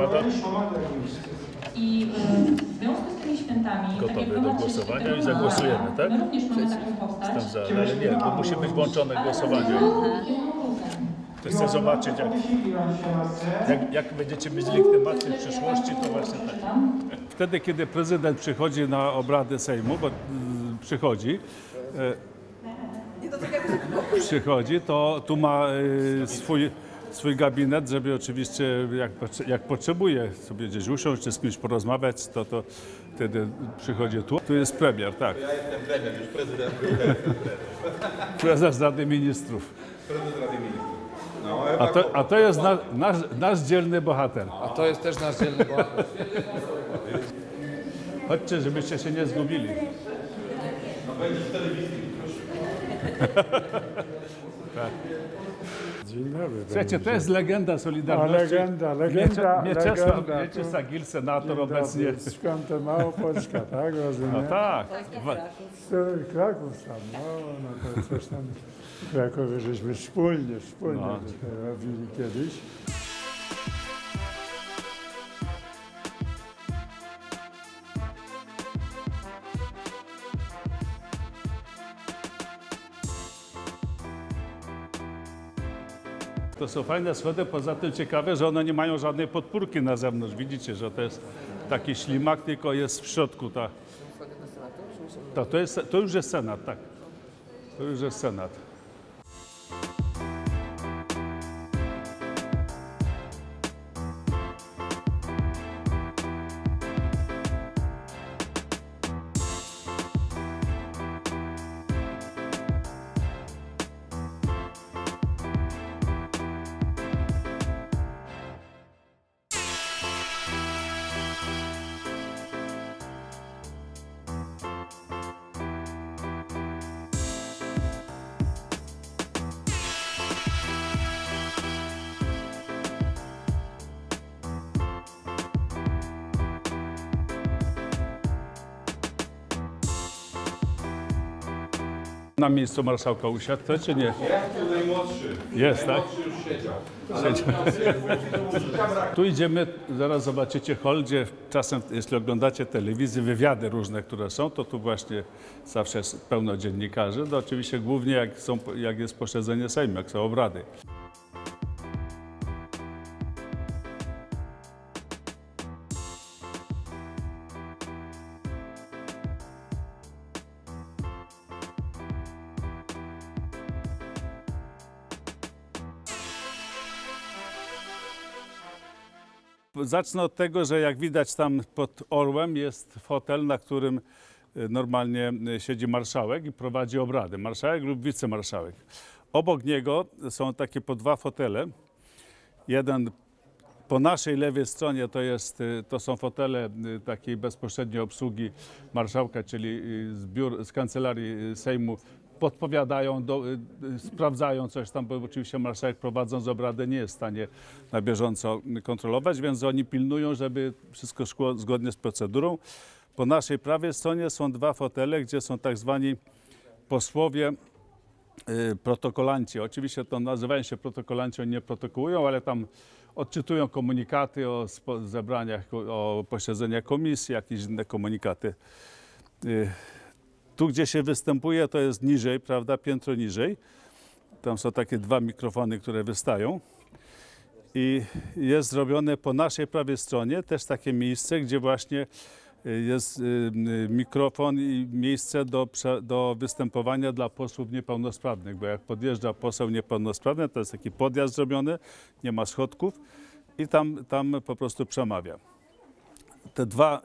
zakładam. I w związku z tymi świętami, Gotowy do głosowania i zagłosujemy, tak? my również mamy taką postać. Ale nie, bo musi być włączone głosowanie. To chcę zobaczyć, jak będziecie myśleli tematy w przyszłości, to właśnie tak. Wtedy, kiedy prezydent przychodzi na obrady Sejmu, bo przychodzi, to tu ma swój gabinet, żeby oczywiście jak potrzebuje sobie gdzieś usiąść czy z kimś porozmawiać, to wtedy przychodzi tu. Tu jest premier, tak. Ja jestem premier, już prezydent. Prezes Rady Ministrów. Prezes Rady Ministrów. No, A to jest nasz dzielny bohater. A to jest też nasz dzielny bohater. Chodźcie, żebyście się nie zgubili. no będzie w telewizji. Tak. Dzień dobry. Słuchajcie, to jest legenda Solidarności. Legenda. Mieczysław Gil, senator obecnie. Świąte Małopolska, tak? Rozumiem? No tak. Kraków tam, no to coś tam w Krakowie żeśmy wspólnie robili kiedyś. To są fajne schody, poza tym ciekawe, że one nie mają żadnej podpórki na zewnątrz. Widzicie, że to jest taki ślimak, tylko jest w środku to już jest Senat, tak. To już jest Senat. Na miejscu marszałka usiadł, czy nie? Ja tu najmłodszy. Jest, tak? Najmłodszy już siedział. Tu idziemy, zaraz zobaczycie hol, gdzie czasem, jeśli oglądacie telewizję, wywiady różne, które są, to tu właśnie zawsze jest pełno dziennikarzy. No oczywiście głównie jak jest posiedzenie Sejmu, jak są obrady. Zacznę od tego, że jak widać tam pod orłem jest fotel, na którym normalnie siedzi marszałek i prowadzi obrady. Marszałek lub wicemarszałek. Obok niego są takie po dwa fotele. Jeden po naszej lewej stronie to są fotele takiej bezpośredniej obsługi marszałka, czyli z kancelarii Sejmu. Podpowiadają, sprawdzają coś tam, bo oczywiście marszałek prowadząc obrady nie jest w stanie na bieżąco kontrolować, więc oni pilnują, żeby wszystko szło zgodnie z procedurą. Po naszej prawej stronie są dwa fotele, gdzie są tak zwani posłowie protokolanci. Oczywiście to nazywają się protokolanci, oni nie protokołują, ale tam odczytują komunikaty o zebraniach, o posiedzeniach komisji, jakieś inne komunikaty. Tu, gdzie się występuje, to jest niżej, prawda, piętro niżej. Tam są takie dwa mikrofony, które wystają. I jest zrobione po naszej prawej stronie też takie miejsce, gdzie właśnie jest mikrofon i miejsce do występowania dla posłów niepełnosprawnych, bo jak podjeżdża poseł niepełnosprawny, to jest taki podjazd zrobiony, nie ma schodków i tam po prostu przemawia. Te dwa,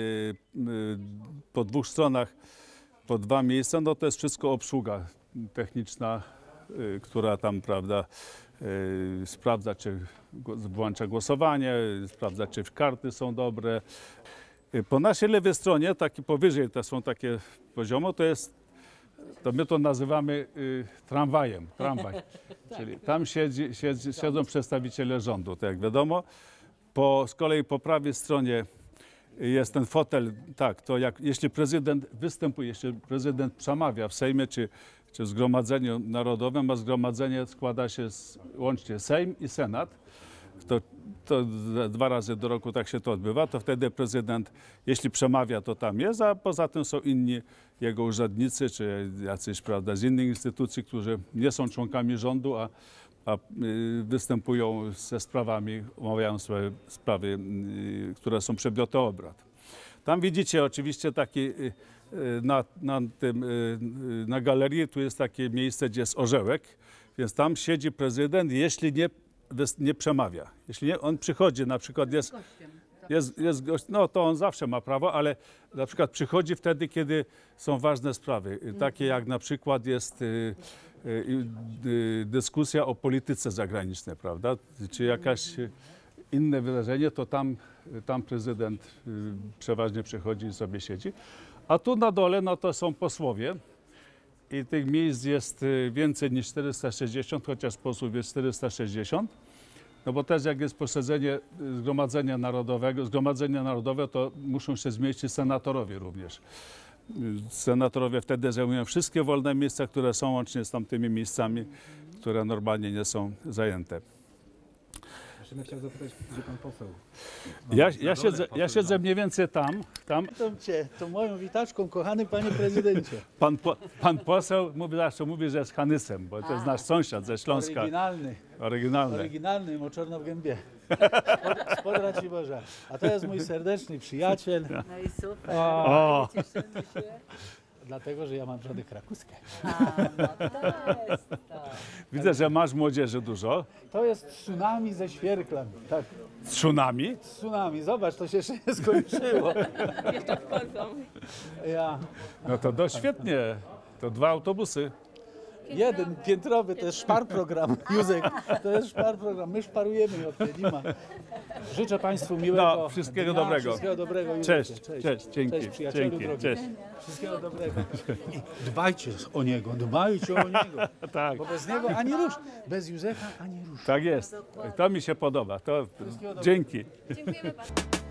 po dwóch stronach, po dwa miejsca, no to jest wszystko obsługa techniczna, która tam, prawda, sprawdza, czy włącza głosowanie, sprawdza, czy karty są dobre. Po naszej lewej stronie, taki powyżej, to są takie poziomo, to my to nazywamy tramwajem, tramwaj. Czyli tam siedzą przedstawiciele rządu, tak jak wiadomo. Z kolei po prawej stronie jest ten fotel, tak, to jeśli prezydent występuje, jeśli prezydent przemawia w Sejmie czy w Zgromadzeniu Narodowym, a zgromadzenie składa się łącznie Sejm i Senat, to 2 razy do roku tak się to odbywa, to wtedy prezydent, jeśli przemawia, to tam jest, a poza tym są inni jego urzędnicy, czy jacyś, prawda, z innych instytucji, którzy nie są członkami rządu, a występują ze sprawami, omawiają swoje sprawy, które są przedmiotem obrad. Tam widzicie oczywiście taki na galerii, tu jest takie miejsce, gdzie jest orzełek, więc tam siedzi prezydent, jeśli nie przemawia. Jeśli nie, on przychodzi, na przykład jest gość, no to on zawsze ma prawo, ale na przykład przychodzi wtedy, kiedy są ważne sprawy, takie jak na przykład jest dyskusja o polityce zagranicznej, prawda, czy jakaś inne wydarzenie, to tam prezydent przeważnie przychodzi i sobie siedzi. A tu na dole, no to są posłowie i tych miejsc jest więcej niż 460, chociaż posłów jest 460. No bo też jak jest posiedzenie Zgromadzenia Narodowego, to muszą się zmieścić senatorowie również. Senatorowie wtedy zajmują wszystkie wolne miejsca, które są łącznie z tamtymi miejscami, które normalnie nie są zajęte. Jeszcze chciał zapytać, gdzie pan poseł? Ja siedzę mniej więcej tam. To moją witaczką, kochany panie prezydencie. Pan poseł zawsze mówi, że jest Hanysem, bo to jest nasz sąsiad ze Śląska. Oryginalny, moczorno w gębie. Spod Raciborza. A to jest mój serdeczny przyjaciel. No i super. O. Cieszymy się. Dlatego, że ja mam żadę krakuskę. No to jest to. Widzę, że masz młodzieży dużo. To jest tsunami ze świerklem. Tak, Z tsunami. tsunami. Zobacz, to się jeszcze nie skończyło. Jeszcze wchodzą. Ja. No to świetnie. To 2 autobusy. Jeden piętrowy, to jest szpar program, Józek. To jest szpar program. My szparujemy od tej Dima. Życzę państwu miłego No, wszystkiego dnia, dobrego. Wszystkiego dobrego. Józek. Cześć, dzięki. Cześć, przyjacielu Dzięki, drogi. cześć. Wszystkiego dobrego. I dbajcie o niego, dbajcie o niego. Tak, Bo bez niego ani rusz. Bez Józefa ani rusz. tak jest. To mi się podoba. Dzięki. Dziękujemy bardzo.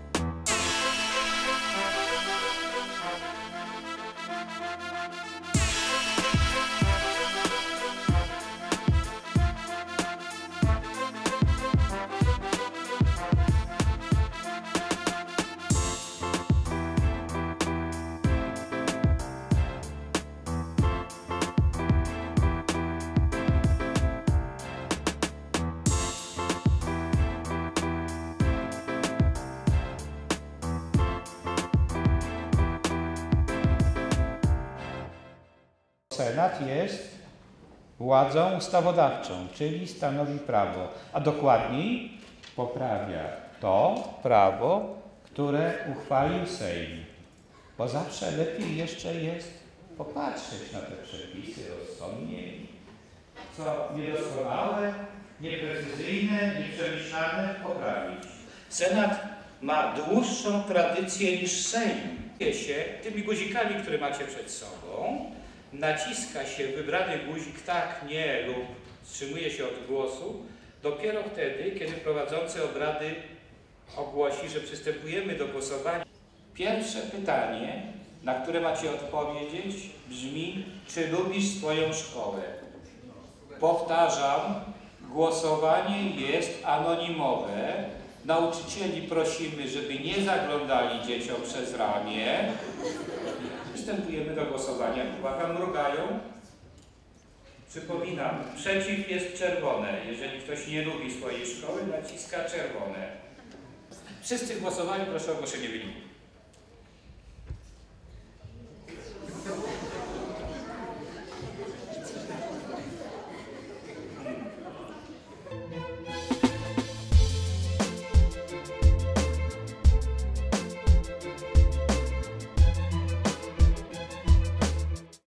Senat jest władzą ustawodawczą, czyli stanowi prawo, a dokładniej poprawia to prawo, które uchwalił Sejm. Bo zawsze lepiej jeszcze jest popatrzeć na te przepisy rozsądnie, co niedoskonałe, nieprecyzyjne, nieprzemyślane poprawić. Senat ma dłuższą tradycję niż Sejm. Się tymi guzikami, które macie przed sobą, naciska się wybrany guzik tak, nie lub wstrzymuje się od głosu dopiero wtedy, kiedy prowadzący obrady ogłosi, że przystępujemy do głosowania. Pierwsze pytanie, na które macie odpowiedzieć, brzmi: czy lubisz swoją szkołę? Powtarzam, głosowanie jest anonimowe. Nauczycieli prosimy, żeby nie zaglądali dzieciom przez ramię. Przystępujemy do głosowania. Uwaga, mrugają. Przypominam, przeciw jest czerwone. Jeżeli ktoś nie lubi swojej szkoły, naciska czerwone. Wszyscy głosowali, proszę o ogłoszenie wyniku.